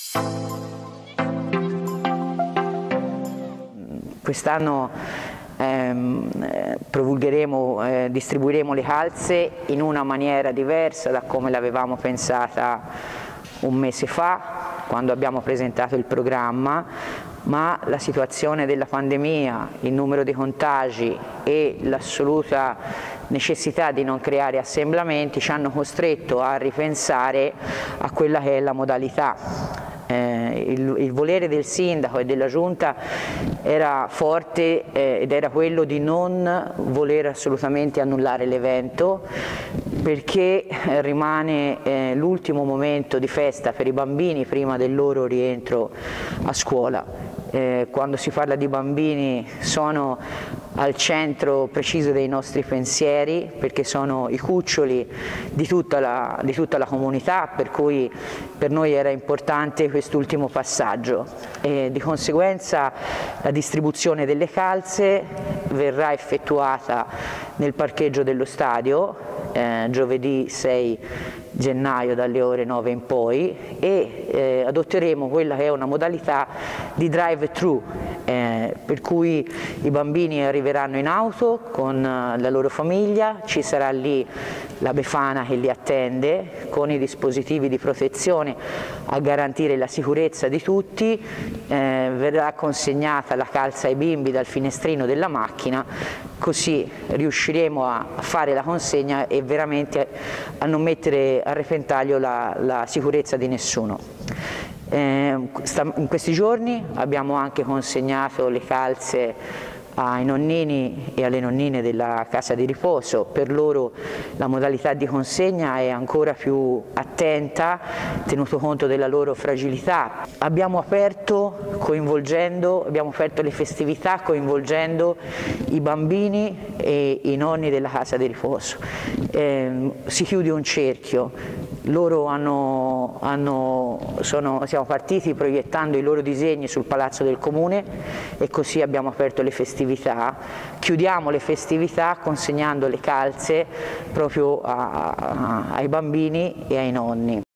Quest'anno distribuiremo le calze in una maniera diversa da come l'avevamo pensata un mese fa, quando abbiamo presentato il programma, ma la situazione della pandemia, il numero di contagi e l'assoluta necessità di non creare assemblamenti ci hanno costretto a ripensare a quella che è la modalità. Il volere del sindaco e della giunta era forte ed era quello di non voler assolutamente annullare l'evento, perché rimane l'ultimo momento di festa per i bambini prima del loro rientro a scuola. Quando si parla di bambini sono al centro preciso dei nostri pensieri, perché sono i cuccioli di tutta la comunità, per cui per noi era importante quest'ultimo passaggio. Di conseguenza la distribuzione delle calze verrà effettuata nel parcheggio dello stadio giovedì 6 gennaio dalle ore 9 in poi e adotteremo quella che è una modalità di drive-thru, per cui i bambini arriveranno in auto con la loro famiglia, ci sarà lì la Befana che li attende con i dispositivi di protezione a garantire la sicurezza di tutti, verrà consegnata la calza ai bimbi dal finestrino della macchina, così riusciremo a fare la consegna e veramente a non mettere a repentaglio la sicurezza di nessuno. In questi giorni abbiamo anche consegnato le calze ai nonnini e alle nonnine della casa di riposo. Per loro la modalità di consegna è ancora più attenta, tenuto conto della loro fragilità. Abbiamo aperto le festività coinvolgendo i bambini e i nonni della casa di riposo. Si chiude un cerchio. Loro siamo partiti proiettando i loro disegni sul Palazzo del Comune e così abbiamo aperto le festività. Chiudiamo le festività consegnando le calze proprio ai bambini e ai nonni.